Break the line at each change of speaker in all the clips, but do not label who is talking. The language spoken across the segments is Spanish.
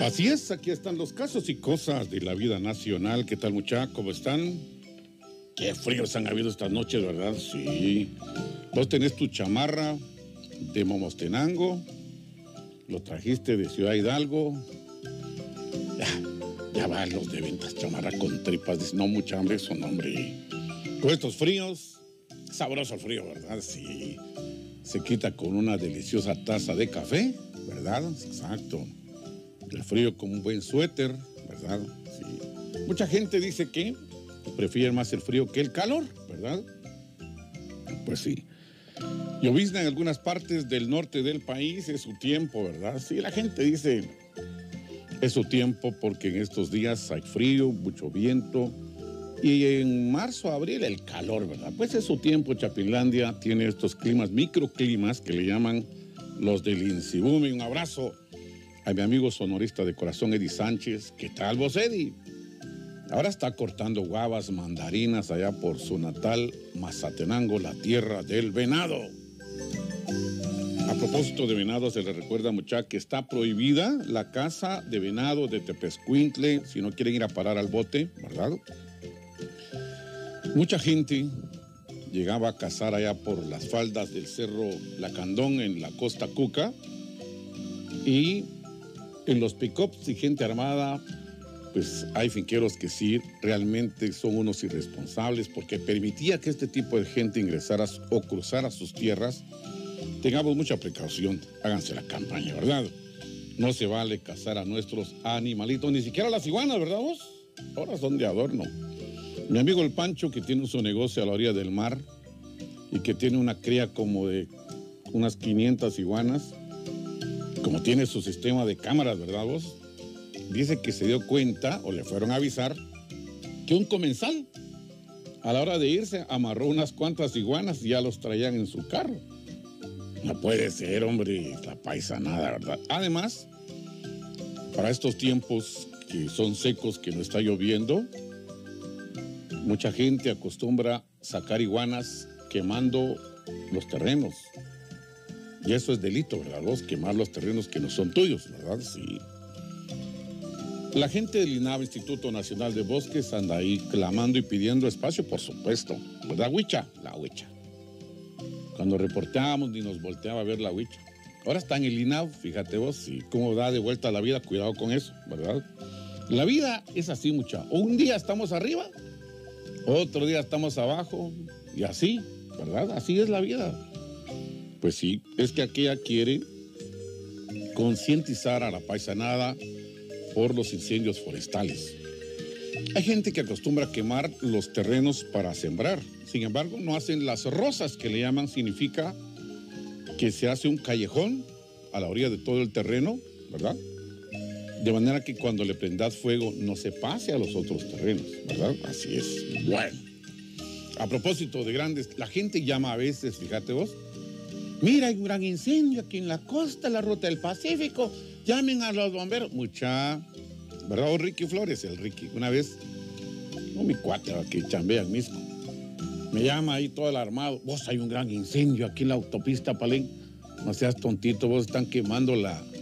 Así es, aquí están los casos y cosas de la vida nacional. ¿Qué tal, muchachos? ¿Cómo están? Qué fríos han habido estas noches, ¿verdad? Sí. Vos tenés tu chamarra de Momostenango, lo trajiste de Ciudad Hidalgo. Ya van los de ventas chamarra con tripas. Dicen, no, mucha hambre, son hombre. Con estos fríos, sabroso el frío, ¿verdad? Sí. Se quita con una deliciosa taza de café, ¿verdad? Exacto. El frío con un buen suéter, ¿verdad? Sí. Mucha gente dice que prefiere más el frío que el calor, ¿verdad? Pues sí. Llovizna en algunas partes del norte del país, es su tiempo, ¿verdad? Sí, la gente dice, es su tiempo porque en estos días hay frío, mucho viento, y en marzo, abril, el calor, ¿verdad? Pues es su tiempo. Chapinlandia tiene estos climas, microclimas, que le llaman los del Insibumi. Un abrazo a mi amigo sonorista de corazón, Eddie Sánchez. ¿Qué tal vos, Eddie? Ahora está cortando guavas, mandarinas allá por su natal Mazatenango, la tierra del venado. A propósito de venado, se le recuerda, muchachos, que está prohibida la caza de venado de Tepezcuintle, si no quieren ir a parar al bote, ¿verdad? Mucha gente llegaba a cazar allá por las faldas del Cerro Lacandón en la Costa Cuca, y en los pick-ups y gente armada, pues hay finqueros que sí realmente son unos irresponsables porque permitía que este tipo de gente ingresara o cruzara sus tierras. Tengamos mucha precaución, háganse la campaña, ¿verdad? No se vale cazar a nuestros animalitos, ni siquiera las iguanas, ¿verdad vos? Ahora son de adorno. Mi amigo el Pancho, que tiene su negocio a la orilla del mar y que tiene una cría como de unas 500 iguanas, como tiene su sistema de cámaras, ¿verdad vos? Dice que se dio cuenta, o le fueron a avisar, que un comensal, a la hora de irse, amarró unas cuantas iguanas y ya los traían en su carro. No puede ser, hombre, la paisanada, ¿verdad? Además, para estos tiempos que son secos, que no está lloviendo, mucha gente acostumbra sacar iguanas quemando los terrenos. Y eso es delito, ¿verdad? Vos quemar los terrenos que no son tuyos, ¿verdad? Sí. La gente del INAV, Instituto Nacional de Bosques, anda ahí clamando y pidiendo espacio, por supuesto. ¿Verdad, Huicha? La Huicha. Cuando reportábamos ni nos volteaba a ver la Huicha. Ahora está en el INAV, fíjate vos, y cómo da de vuelta la vida, cuidado con eso, ¿verdad? La vida es así, mucha. Un día estamos arriba, otro día estamos abajo, y así, ¿verdad? Así es la vida. Pues sí, es que aquella quiere concientizar a la paisanada por los incendios forestales. Hay gente que acostumbra a quemar los terrenos para sembrar. Sin embargo, no hacen las rosas, que le llaman. Significa que se hace un callejón a la orilla de todo el terreno, ¿verdad? De manera que cuando le prendas fuego no se pase a los otros terrenos, ¿verdad? Así es. Bueno, a propósito de grandes, la gente llama a veces, fíjate vos, mira, hay un gran incendio aquí en la costa, la ruta del Pacífico, llamen a los bomberos. Mucha, ¿verdad? O Ricky Flores, el Ricky, una vez, no mi cuate, que chambea en Misco, me llama ahí todo alarmado, vos, hay un gran incendio aquí en la autopista Palén, no seas tontito, vos están quemando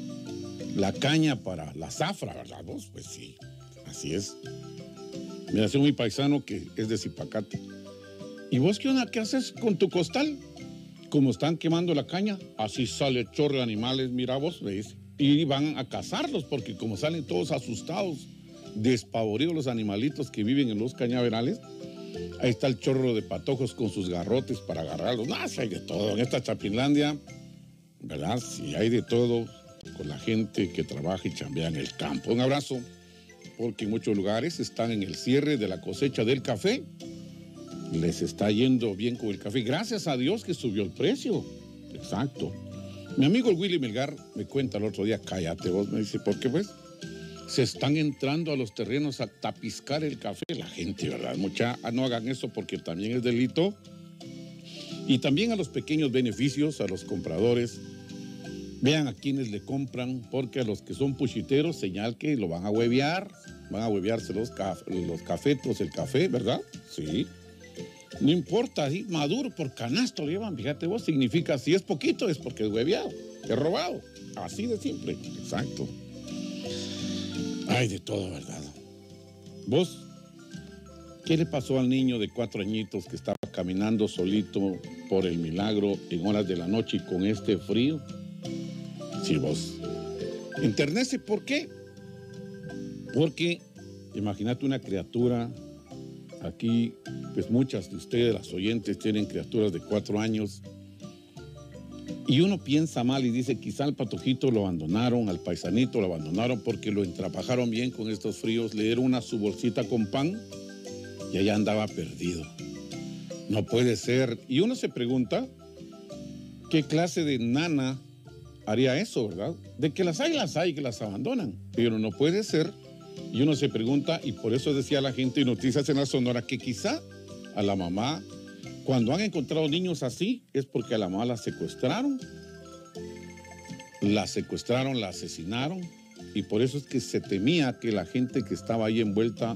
la caña para la zafra, ¿verdad vos? Pues sí, así es. Mira, soy muy paisano que es de Zipacate. ¿Y vos qué onda? ¿Qué haces con tu costal? Como están quemando la caña, así sale chorro de animales, mira vos, le dice. Y van a cazarlos, porque como salen todos asustados, despavoridos los animalitos que viven en los cañaverales, ahí está el chorro de patojos con sus garrotes para agarrarlos. No, sí hay de todo. En esta Chapinlandia, ¿verdad? Sí hay de todo con la gente que trabaja y chambea en el campo. Un abrazo, porque en muchos lugares están en el cierre de la cosecha del café. Les está yendo bien con el café. Gracias a Dios que subió el precio. Exacto. Mi amigo el Willy Melgar me cuenta el otro día, cállate vos, me dice, ¿por qué pues? Se están entrando a los terrenos a tapiscar el café. La gente, ¿verdad? Mucha, no hagan eso porque también es delito. Y también a los pequeños beneficios, a los compradores. Vean a quienes le compran, porque a los que son puchiteros, señal que lo van a huevear. Van a huevearse los cafetos, el café, ¿verdad? Sí. No importa, ¿sí? Maduro por canasto lo llevan, fíjate vos, significa, si es poquito es porque es hueveado, es robado, así de simple, exacto. Hay de todo, ¿verdad? ¿Vos? ¿Qué le pasó al niño de 4 añitos que estaba caminando solito por el Milagro en horas de la noche y con este frío? Sí, vos. Enternece, ¿por qué? Porque imagínate una criatura, aquí, pues muchas de ustedes, las oyentes, tienen criaturas de 4 años, y uno piensa mal y dice, quizá al patojito lo abandonaron, al paisanito lo abandonaron porque lo entrapajaron bien con estos fríos, le dieron su bolsita con pan y allá andaba perdido. No puede ser. Y uno se pregunta, ¿qué clase de nana haría eso, verdad? De que las hay que las abandonan, pero no puede ser. Y uno se pregunta, y por eso decía la gente en Noticias en la Sonora, que quizá a la mamá, cuando han encontrado niños así, es porque a la mamá la secuestraron, la asesinaron, y por eso es que se temía que la gente que estaba ahí envuelta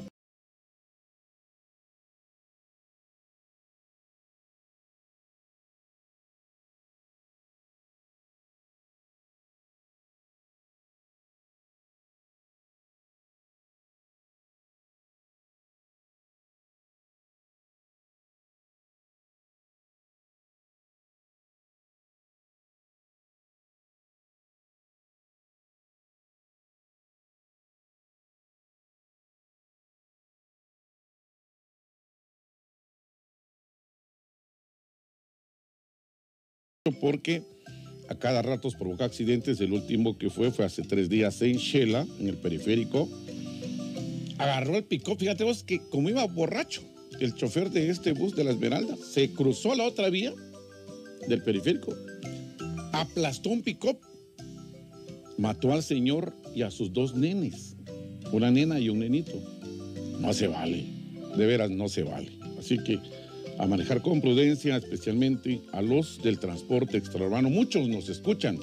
porque a cada rato provoca accidentes. El último que fue hace 3 días en Shela, en el periférico. Agarró el pick-up, fíjate vos que como iba borracho, el chofer de este bus de la Esmeralda se cruzó a la otra vía del periférico, aplastó un pick-up, mató al señor y a sus 2 nenes, una nena y un nenito. No se vale, de veras no se vale. Así que a manejar con prudencia, especialmente a los del transporte extraurbano. Muchos nos escuchan.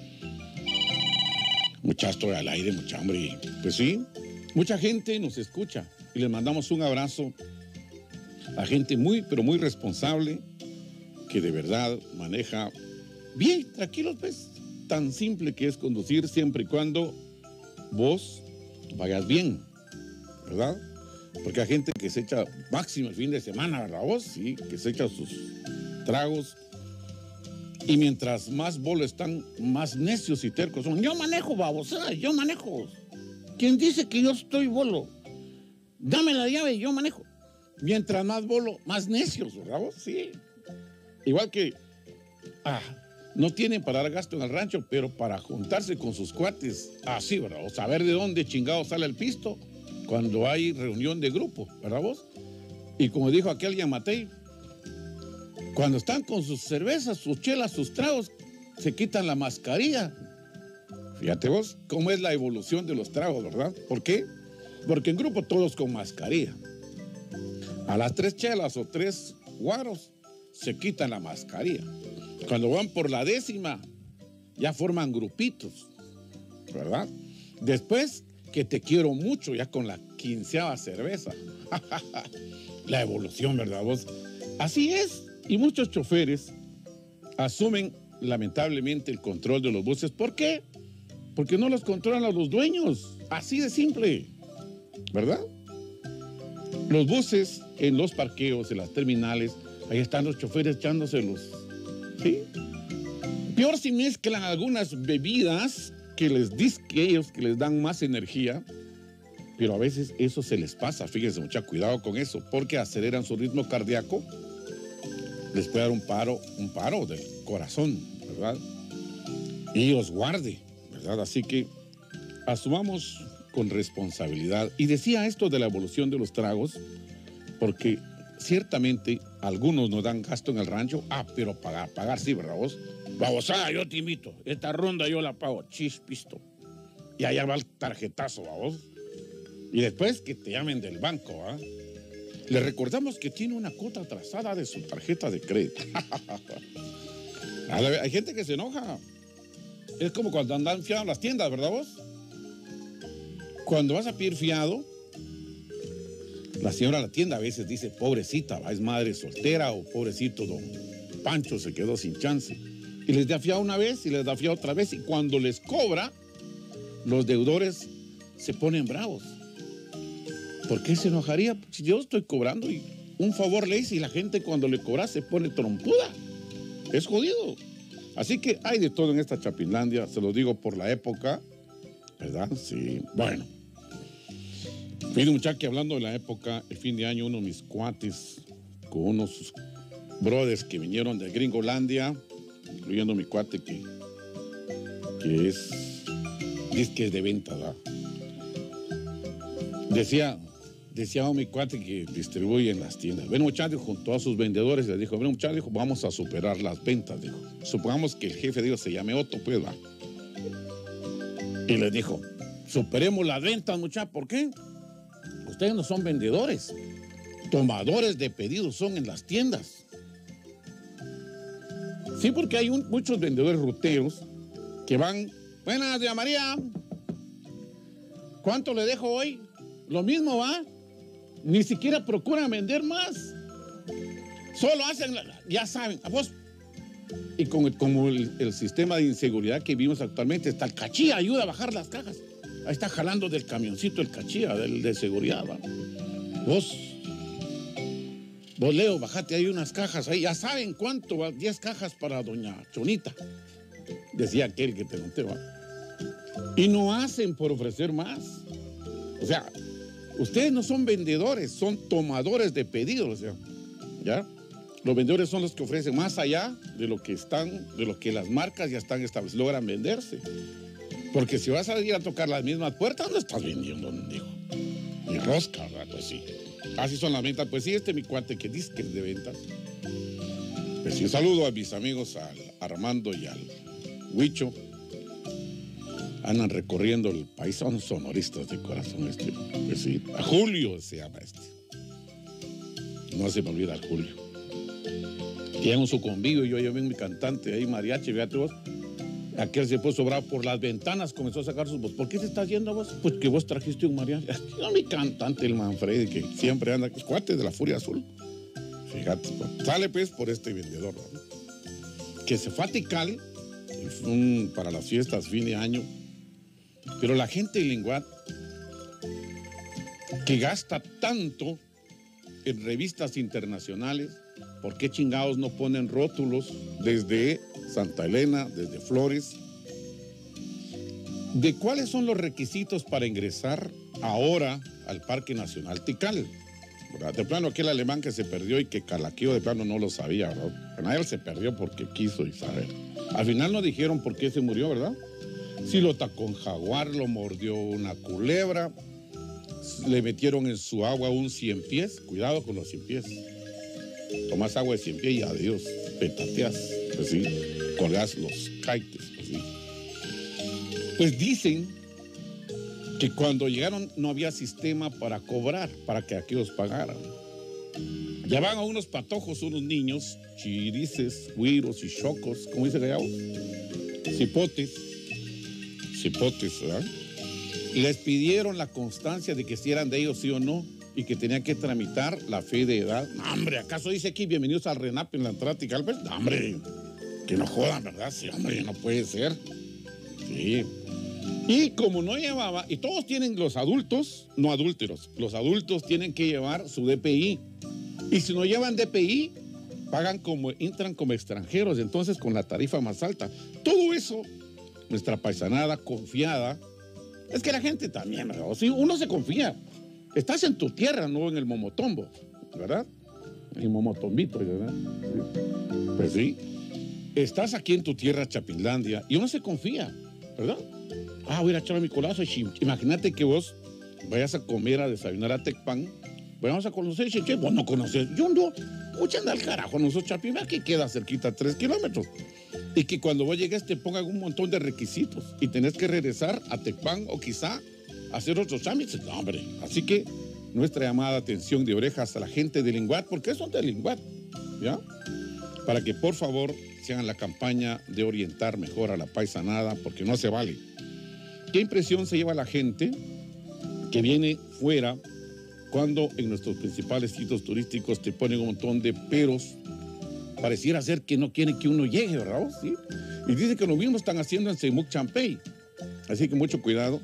Mucha estoy al aire, mucha hambre. Pues sí, mucha gente nos escucha y les mandamos un abrazo a gente muy, pero muy responsable que de verdad maneja bien, tranquilos, pues. Tan simple que es conducir siempre y cuando vos vayas bien, ¿verdad? Porque hay gente que se echa máximo el fin de semana, ¿verdad vos? Sí, que se echa sus tragos. Y mientras más bolos están, más necios y tercos son. Yo manejo, babosa, yo manejo. ¿Quién dice que yo estoy bolo? Dame la llave y yo manejo. Mientras más bolo, más necios, ¿verdad vos? Sí. Igual que, no tienen para dar gasto en el rancho, pero para juntarse con sus cuates, así, ¿verdad? O saber de dónde chingado sale el pisto cuando hay reunión de grupo, ¿verdad vos? Y como dijo aquel Yamatei, cuando están con sus cervezas, sus chelas, sus tragos, se quitan la mascarilla. Fíjate vos cómo es la evolución de los tragos, ¿verdad? ¿Por qué? Porque en grupo todos con mascarilla. A las 3 chelas o 3 guaros se quitan la mascarilla. Cuando van por la 10ª, ya forman grupitos, ¿verdad? Después que te quiero mucho, ya con la 15ª cerveza. La evolución, ¿verdad vos? Así es. Y muchos choferes asumen lamentablemente el control de los buses. ¿Por qué? Porque no los controlan los dueños. Así de simple, ¿verdad? Los buses en los parqueos, en las terminales, ahí están los choferes echándoselos. ¿Sí? Peor si mezclan algunas bebidas que les dicen que ellos que les dan más energía, pero a veces eso se les pasa. Fíjense, mucha cuidado con eso, porque aceleran su ritmo cardíaco, les puede dar un paro del corazón, ¿verdad? Y Dios guarde, ¿verdad? Así que asumamos con responsabilidad. Y decía esto de la evolución de los tragos, porque ciertamente algunos nos dan gasto en el rancho, pero pagar sí, ¿verdad vos? Babosada, yo te invito, esta ronda yo la pago, chispisto. Y allá va el tarjetazo, ¿vos? Y después que te llamen del banco, ¿ah? Le recordamos que tiene una cuota atrasada de su tarjeta de crédito. Hay gente que se enoja. Es como cuando andan fiados en las tiendas, ¿verdad vos? Cuando vas a pedir fiado, la señora de la tienda a veces dice, pobrecita, es madre soltera, o pobrecito don Pancho se quedó sin chance. Y les da fiado una vez y les da fiado otra vez. Y cuando les cobra, los deudores se ponen bravos. ¿Por qué se enojaría? Si yo estoy cobrando y un favor le hice y la gente cuando le cobra se pone trompuda. Es jodido. Así que hay de todo en esta Chapinlandia, se lo digo por la época, ¿verdad? Sí, bueno. Fíjate, muchacho, hablando de la época, el fin de año, uno de mis cuates, con unos brothers que vinieron de Gringolandia, incluyendo mi cuate que dice que es de venta, ¿verdad? Decía mi cuate que distribuye en las tiendas. Ven, muchachos, junto a sus vendedores, les dijo, ven, muchachos, vamos a superar las ventas, dijo. Supongamos que el jefe de ellos se llame Otto, pues, va. Y les dijo, superemos las ventas, muchachos, ¿por qué? Ustedes no son vendedores, tomadores de pedidos son en las tiendas. Sí, porque hay muchos vendedores ruteros que van, buenas, doña María, ¿cuánto le dejo hoy? Lo mismo, ¿va? Ni siquiera procuran vender más. Solo hacen, ya saben, a vos. Y como el sistema de inseguridad que vivimos actualmente, está el cachía, ayuda a bajar las cajas. Ahí está jalando del camioncito el cachía de seguridad, ¿va? Vos, Leo, bajate, hay unas cajas ahí. Ya saben cuánto, ¿va? 10 cajas para doña Chonita. Decía aquel que te conté, ¿va? Y no hacen por ofrecer más. O sea, ustedes no son vendedores, son tomadores de pedidos, o sea, ¿ya? Los vendedores son los que ofrecen más allá de lo que las marcas ya están establecidas, logran venderse. Porque si vas a ir a tocar las mismas puertas, no estás vendiendo, dijo. Ni rosca, ¿verdad? Pues sí. Así son las ventas. Pues sí, mi cuate que dice que es de ventas. Pues sí, un saludo a mis amigos, al Armando y al Huicho. Andan recorriendo el país, son sonoristas de corazón, pues sí. A Julio se llama No se me olvida Julio. Tienen su convivio, yo llevé mi cantante ahí, mariachi, fíjate vos. Aquel se puso bravo por las ventanas, comenzó a sacar sus voz. ¿Por qué te estás yendo vos? Pues que vos trajiste un mariachi. No, mi cantante, el Manfredi, que siempre anda, que es cuate de la Furia Azul. Fíjate, sale pues por este vendedor, ¿no? Que se fue a Tikal para las fiestas, fin de año. Pero la gente de Linguat, que gasta tanto en revistas internacionales, ¿por qué chingados no ponen rótulos desde Santa Elena, desde Flores? ¿De cuáles son los requisitos para ingresar ahora al Parque Nacional Tikal? ¿Verdad? De plano, aquel alemán que se perdió y que calaqueó, de plano no lo sabía, ¿verdad? Pero él se perdió porque quiso y saber. Al final no dijeron por qué se murió, ¿verdad? Si lo atacó un jaguar, lo mordió una culebra, le metieron en su agua un 100 pies. Cuidado con los 100 pies. Tomás agua de 100 pies y adiós, petateas, pues sí, colgás los kites, pues sí. Pues dicen que cuando llegaron no había sistema para cobrar, para que aquellos pagaran. Ya van a unos patojos, unos niños, chirices, güiros y chocos, ¿cómo dice Gallego? Cipotes, ¿verdad? Les pidieron la constancia de que si eran de ellos, sí o no, y que tenían que tramitar la fe de edad. No, hombre, ¿acaso dice aquí bienvenidos al RENAP en la entrada Tikal? Pues, no, hombre, que no jodan, ¿verdad? Sí, hombre, no puede ser. Sí. Y como no llevaba, y todos tienen, los adultos, no adúlteros, los adultos tienen que llevar su DPI. Y si no llevan DPI, entran como extranjeros, entonces con la tarifa más alta. Todo eso, nuestra paisanada confiada, es que la gente también, ¿verdad? O sea, uno se confía. Estás en tu tierra, no en el Momotombo, ¿verdad? El Momotombito, ¿verdad? Pues sí. Estás aquí en tu tierra, Chapinlandia, y uno se confía, ¿verdad? Voy a ir a echar a mi colazo. Imagínate que vos vayas a comer, a desayunar a Tecpan. Vamos a conocer Cheche. Vos no conoces. Yo no. Mucha anda al carajo. Nosotros Chapinlandia, que queda cerquita, 3 kilómetros. Y que cuando vos llegues te pongan un montón de requisitos y tenés que regresar a Tecpan o quizá hacer otros trámites. No, hombre. Así que nuestra llamada atención de orejas a la gente de Linguat, porque son de Linguat, ¿ya? Para que por favor se hagan la campaña de orientar mejor a la paisanada, porque no se vale. ¿Qué impresión se lleva la gente que viene fuera cuando en nuestros principales sitios turísticos te ponen un montón de peros? Pareciera ser que no quieren que uno llegue, ¿verdad? ¿Sí? Y dicen que lo mismo están haciendo en Semuc Champey. Así que mucho cuidado.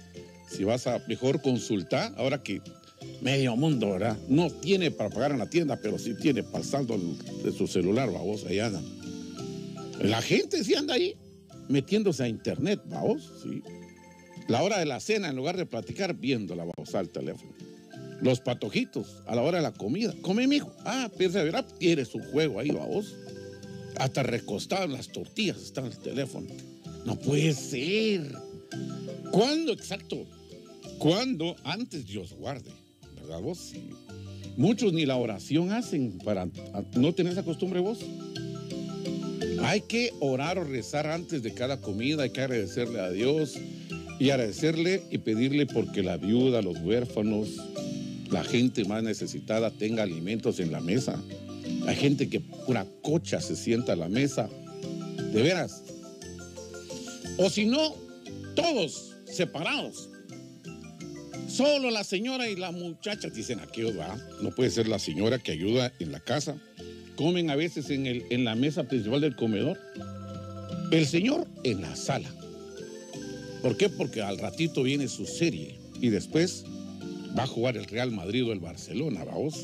si vas a mejor consultar, ahora que medio mundo, ¿verdad? No tiene para pagar en la tienda, pero sí tiene para el saldo de su celular, vamos, ahí anda. La gente sí anda ahí metiéndose a internet, vamos, sí. La hora de la cena, en lugar de platicar, viéndola, vamos, al teléfono. Los patojitos, a la hora de la comida. Come, mijo. Ah, piensa, verá, tiene su juego ahí, vamos. Hasta recostado en las tortillas está en el teléfono. No puede ser. ¿Cuándo, exacto? ¿Cuándo? Antes Dios guarde, ¿verdad vos? Sí. Muchos ni la oración hacen para no tener esa costumbre vos. Hay que orar o rezar antes de cada comida, hay que agradecerle a Dios y agradecerle y pedirle porque la viuda, los huérfanos, la gente más necesitada tenga alimentos en la mesa. Hay gente que pura cocha se sienta a la mesa, de veras. O si no, todos separados. Solo la señora y la muchacha, dicen aquello, va. No puede ser la señora que ayuda en la casa. Comen a veces en la mesa principal del comedor. El señor en la sala. ¿Por qué? Porque al ratito viene su serie y después va a jugar el Real Madrid o el Barcelona, vamos.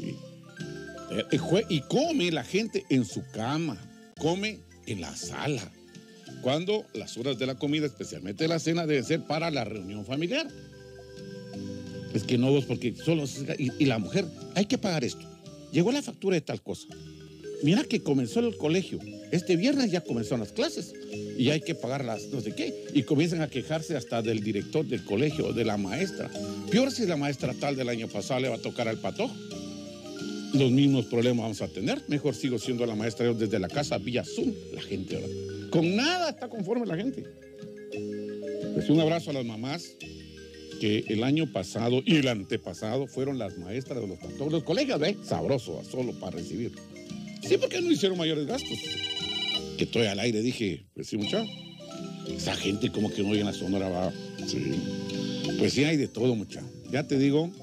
Y come la gente en su cama, come en la sala. Cuando las horas de la comida, especialmente la cena, deben ser para la reunión familiar. Es que no vos, porque solo... Y la mujer, hay que pagar esto. Llegó la factura de tal cosa. Mira que comenzó el colegio. Este viernes ya comenzaron las clases y hay que pagar las no sé qué. Y comienzan a quejarse hasta del director del colegio, de la maestra. Peor si la maestra tal del año pasado le va a tocar al patojo. Los mismos problemas vamos a tener. Mejor sigo siendo la maestra yo desde la casa vía Zoom. La gente, ¿verdad? Con nada está conforme la gente. Pues un abrazo a las mamás que el año pasado y el antepasado fueron las maestras de los patojos. Los colegios, ¿ve? Sabroso, solo para recibir. Sí, porque no hicieron mayores gastos. Que estoy al aire, dije, pues sí, muchacho. Esa gente como que no oye en la Sonora va. Sí. Pues sí hay de todo, muchacho. Ya te digo,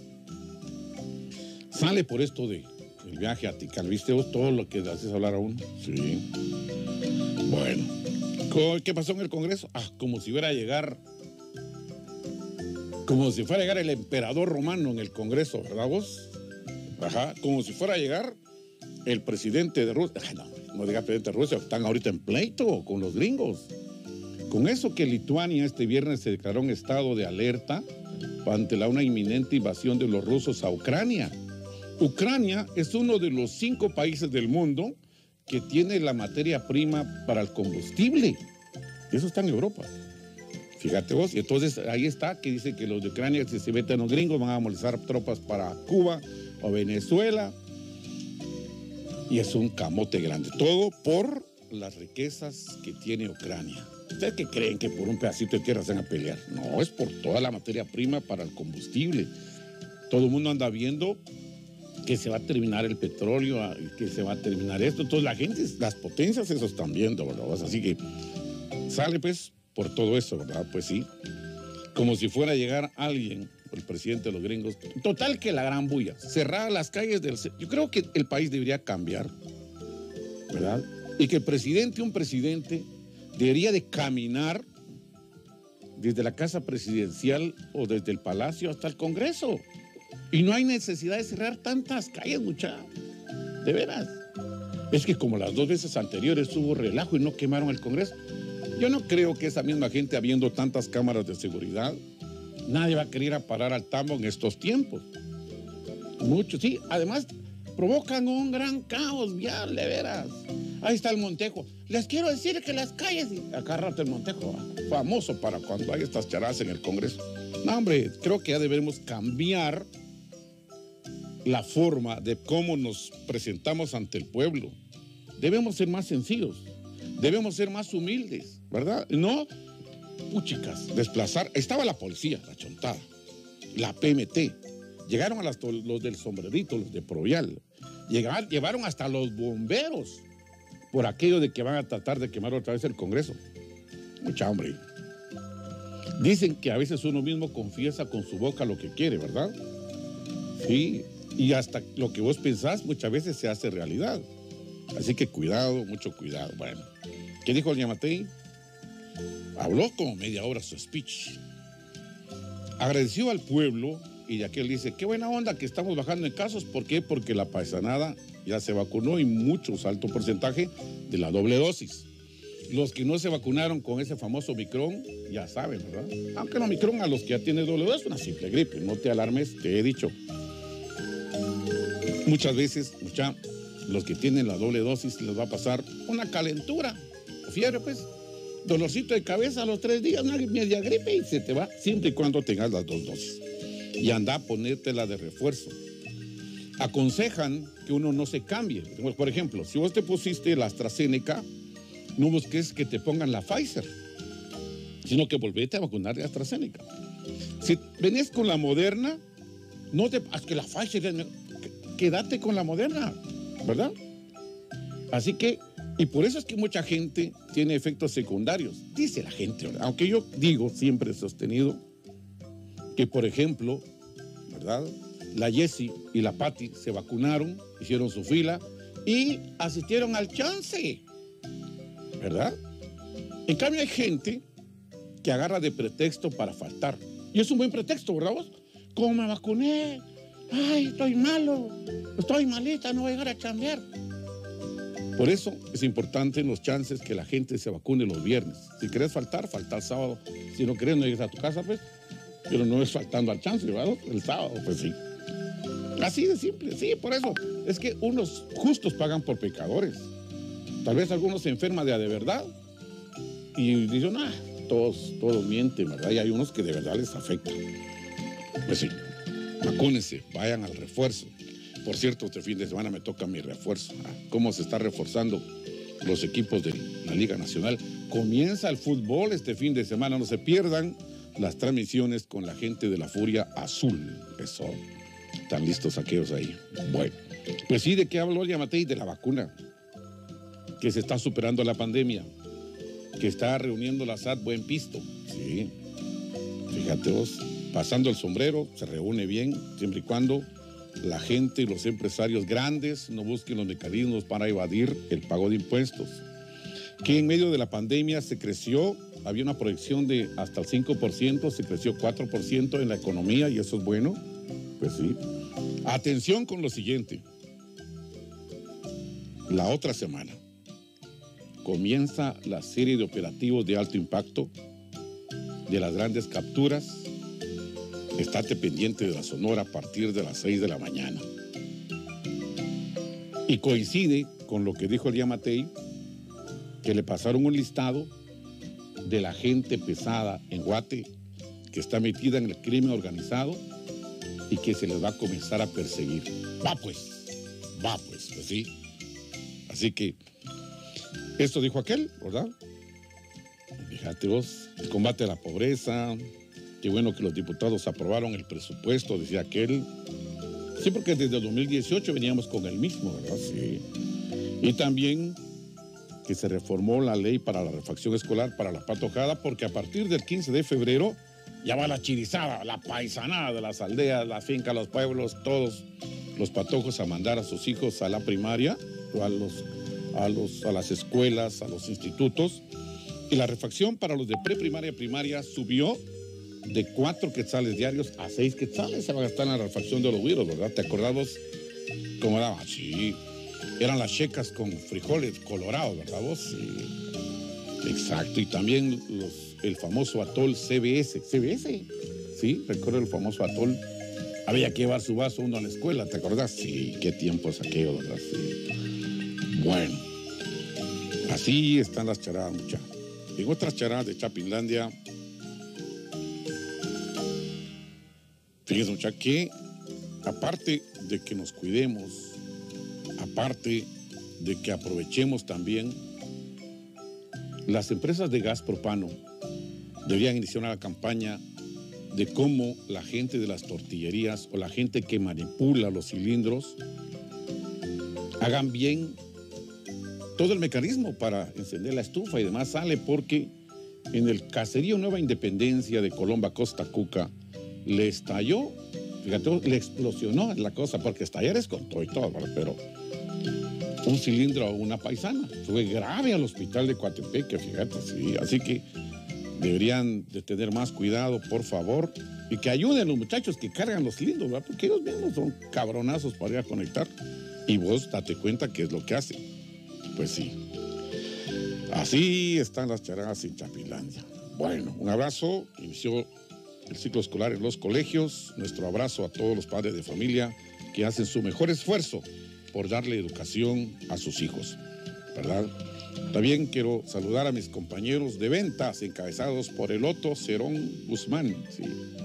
sale por esto de el viaje a Tikal. ¿Viste vos todo lo que haces hablar a uno? Sí. Bueno. ¿Qué pasó en el Congreso? Ah, como si fuera a llegar el emperador romano en el Congreso, ¿verdad vos? Ajá, como si fuera a llegar el presidente de Rusia. Ay, no diga presidente de Rusia, están ahorita en pleito con los gringos. Con eso que Lituania este viernes se declaró en estado de alerta ante una inminente invasión de los rusos a Ucrania. Ucrania es uno de los 5 países del mundo que tiene la materia prima para el combustible. Eso está en Europa. Fíjate vos, y entonces ahí está que dice que los de Ucrania, si se meten los gringos, van a movilizar tropas para Cuba o Venezuela. Y es un camote grande. Todo por las riquezas que tiene Ucrania. ¿Ustedes qué creen que por un pedacito de tierra se van a pelear? No, es por toda la materia prima para el combustible. Todo el mundo anda viendo que se va a terminar el petróleo, que se va a terminar esto. Entonces la gente, las potencias, eso están viendo, ¿verdad? Así que sale pues por todo eso, ¿verdad? Pues sí. Como si fuera a llegar alguien, el presidente de los gringos. Total que la gran bulla. Cerrar las calles del... Yo creo que el país debería cambiar, ¿verdad? Y que un presidente, debería de caminar desde la casa presidencial o desde el palacio hasta el Congreso. Y no hay necesidad de cerrar tantas calles, muchachos. De veras. Es que como las 2 veces anteriores hubo relajo y no quemaron el Congreso. Yo no creo que esa misma gente, habiendo tantas cámaras de seguridad, nadie va a querer parar al tambo en estos tiempos. Muchos, sí. Además, provocan un gran caos vial, de veras. Ahí está el Montejo. Les quiero decir que las calles... Acá rato el Montejo, famoso para cuando hay estas charadas en el Congreso. No, hombre, creo que ya debemos cambiar la forma de cómo nos presentamos ante el pueblo. Debemos ser más sencillos. Debemos ser más humildes, ¿verdad? No, puchicas, desplazar. Estaba la policía, la chontada, la PMT. Llegaron a los del sombrerito, los de Provial. Llevaron hasta los bomberos por aquello de que van a tratar de quemar otra vez el Congreso. Mucha hambre. Dicen que a veces uno mismo confiesa con su boca lo que quiere, ¿verdad? Sí, y hasta lo que vos pensás muchas veces se hace realidad. Así que cuidado, mucho cuidado. Bueno, ¿qué dijo el Yamatei? Habló como media hora su speech. Agradeció al pueblo y de aquel dice, qué buena onda que estamos bajando en casos. ¿Por qué? Porque la paisanada ya se vacunó y muchos, alto porcentaje de la doble dosis. Los que no se vacunaron con ese famoso Omicron, ya saben, ¿verdad? Aunque el Omicron a los que ya tienen doble dosis es una simple gripe, no te alarmes, te he dicho. Muchas veces, los que tienen la doble dosis les va a pasar una calentura o fiebre, pues, dolorcito de cabeza a los 3 días, una media gripe y se te va, siempre y cuando tengas las 2 dosis. Y anda a ponértela de refuerzo. Aconsejan que uno no se cambie. Por ejemplo, si vos te pusiste la AstraZeneca, no busques que te pongan la Pfizer, sino que volvete a vacunar de AstraZeneca. Si venís con la Moderna, no te... Es que la Pfizer... Quédate con la Moderna, ¿verdad? Así que, y por eso es que mucha gente tiene efectos secundarios, dice la gente, ¿verdad? Aunque yo digo, siempre he sostenido, que por ejemplo, ¿verdad? La Jessie y la Patty se vacunaron, hicieron su fila y asistieron al chance, ¿verdad? En cambio hay gente que agarra de pretexto para faltar. Y es un buen pretexto, ¿verdad vos? ¿Cómo me vacuné? Ay, estoy malo, estoy malita, no voy a llegar a chambear. Por eso es importante en los chances que la gente se vacune los viernes. Si querés faltar, falta el sábado. Si no querés, no llegues a tu casa, pues. Pero no es faltando al chance, ¿verdad? El sábado, pues sí. Así de simple, sí, por eso. Es que unos justos pagan por pecadores. Tal vez algunos se enferman de verdad y dicen, todos mienten, ¿verdad? Y hay unos que de verdad les afecta. Pues sí. Vacúnense, vayan al refuerzo. Por cierto, este fin de semana me toca mi refuerzo. ¿Cómo se está reforzando los equipos de la Liga Nacional? Comienza el fútbol este fin de semana. No se pierdan las transmisiones con la gente de la Furia Azul. Eso, están listos aquellos ahí. Bueno, pues sí, ¿de qué habló Yamatei? De la vacuna. Que se está superando la pandemia. Que está reuniendo la SAT buen pisto. Sí, fíjate vos. Pasando el sombrero, se reúne bien, siempre y cuando la gente y los empresarios grandes no busquen los mecanismos para evadir el pago de impuestos. Que en medio de la pandemia se creció, había una proyección de hasta el 5%, se creció 4% en la economía y eso es bueno. Pues sí. Atención con lo siguiente. La otra semana comienza la serie de operativos de alto impacto de las grandes capturas. Estate pendiente de la Sonora a partir de las 6 de la mañana. Y coincide con lo que dijo el Yamatei, que le pasaron un listado de la gente pesada en Guate, que está metida en el crimen organizado y que se les va a comenzar a perseguir. Va pues, pues sí. Así que, esto dijo aquel, ¿verdad? Fíjate vos, el combate a la pobreza. Qué bueno que los diputados aprobaron el presupuesto, decía aquel. Sí, porque desde el 2018 veníamos con el mismo, ¿verdad? Sí. Y también que se reformó la ley para la refacción escolar para la patojada, porque a partir del 15 de febrero ya va la chirizada, la paisanada de las aldeas, las fincas, los pueblos, todos los patojos a mandar a sus hijos a la primaria, o a las escuelas, a los institutos. Y la refacción para los de preprimaria y primaria subió de 4 quetzales diarios a 6 quetzales. Se va a gastar en la refacción de los güiros, ¿verdad? ¿Te acordabas cómo daba? Sí. Eran las checas con frijoles colorados, ¿verdad vos? Sí. Exacto. Y también el famoso atol CBS. ¿CBS? Sí, recuerdo el famoso atol. Había que llevar su vaso uno a la escuela, ¿te acordás? Sí, qué tiempos aquellos, ¿verdad? Sí. Bueno, así están las charadas, muchachos. En otras charadas de Chapinlandia, fíjense, muchachos, que aparte de que nos cuidemos, aparte de que aprovechemos también, las empresas de gas propano deberían iniciar una campaña de cómo la gente de las tortillerías o la gente que manipula los cilindros hagan bien todo el mecanismo para encender la estufa y demás. Sale porque en el caserío Nueva Independencia de Colomba, Costa Cuca, le estalló, fíjate, le explosionó la cosa, porque estallar es con todo y todo, ¿verdad? Pero un cilindro a una paisana. Fue grave al hospital de Coatepeque, fíjate, sí. Así que deberían de tener más cuidado, por favor, y que ayuden a los muchachos que cargan los cilindros, ¿verdad? Porque ellos mismos son cabronazos para ir a conectar. Y vos date cuenta qué es lo que hacen. Pues sí. Así están las charadas en Chapilandia. Bueno, un abrazo. Inició el ciclo escolar en los colegios. Nuestro abrazo a todos los padres de familia que hacen su mejor esfuerzo por darle educación a sus hijos, ¿verdad? También quiero saludar a mis compañeros de ventas encabezados por el Otto Cerón Guzmán. Sí.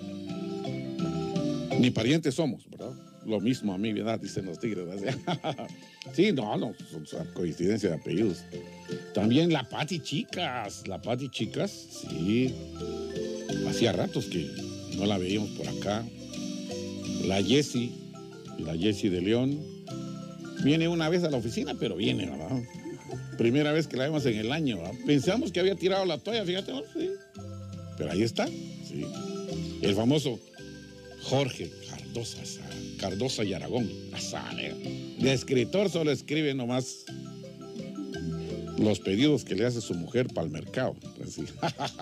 Ni parientes somos, ¿verdad? Lo mismo a mí, ¿verdad? Dicen los tigres, ¿verdad? Sí, no, son coincidencia de apellidos. También la Pati Chicas, sí. Hacía ratos que no la veíamos por acá. La Jessie de León. Viene una vez a la oficina, pero viene, ¿verdad? Primera vez que la vemos en el año, ¿verdad? Pensamos que había tirado la toalla, fíjate, ¿no? Sí. Pero ahí está, sí. El famoso Jorge Cardosa y Aragón. De escritor solo escribe nomás los pedidos que le hace su mujer para el mercado. Pues sí.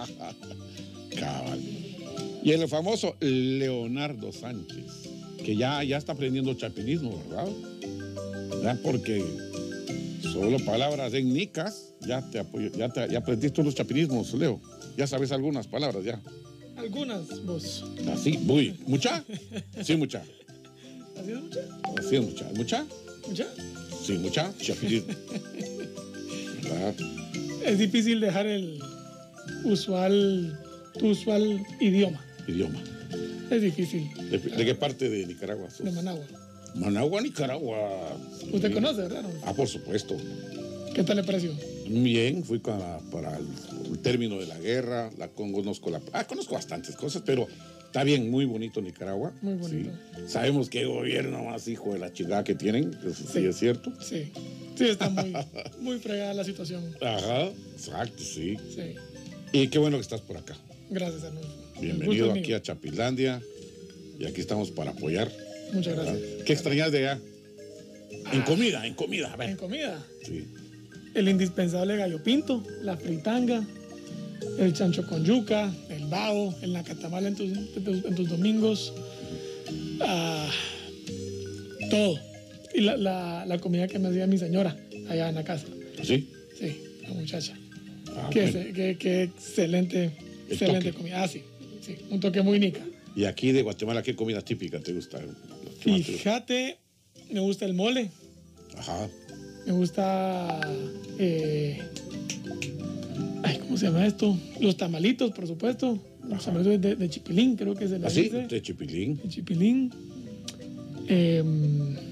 Cabal. Y el famoso Leonardo Sánchez, que ya está aprendiendo chapinismo, ¿verdad? ¿Verdad? Porque solo palabras étnicas, ya aprendiste los chapinismos, Leo. Ya sabes algunas palabras, ya.
Algunas, vos.
Así, muy. ¿Mucha? Sí, mucha.
¿Así es mucha?
Así es mucha. ¿Mucha?
¿Mucha?
Sí, mucha. Chapinismo. ¿Verdad?
Es difícil dejar tu usual idioma. Es difícil.
¿De qué parte de Nicaragua sos?
De Managua.
Managua, Nicaragua. Sí.
¿Usted conoce, verdad?
Por supuesto.
¿Qué tal le pareció?
Bien, fui para el término de la guerra, conozco bastantes cosas, pero está bien, muy bonito Nicaragua.
Muy bonito.
Sí. Sabemos qué gobierno más hijo de la chingada que tienen, eso sí es cierto.
Sí, está muy fregada la situación.
Ajá, exacto, sí.
Sí.
Y qué bueno que estás por acá.
Gracias, Arnulfo.
Bienvenido aquí a Chapilandia, y aquí estamos para apoyar.
Muchas gracias.
¿Qué extrañas de allá? En comida, a ver.
¿En comida?
Sí.
El indispensable gallo pinto, la fritanga, el chancho con yuca, el bao, el nacatamal en tus domingos. Todo. Y la comida que me hacía mi señora allá en la casa.
¿Sí?
Sí, la muchacha.
Bueno.
Qué excelente comida. Sí, un toque muy nica.
¿Y aquí de Guatemala qué comida típica te gusta?
Fíjate, me gusta el mole.
Ajá.
Me gusta... ¿cómo se llama esto? Los tamalitos, por supuesto. Los tamalitos de chipilín, creo que se le dice.
¿Ah, sí? De chipilín.
De chipilín.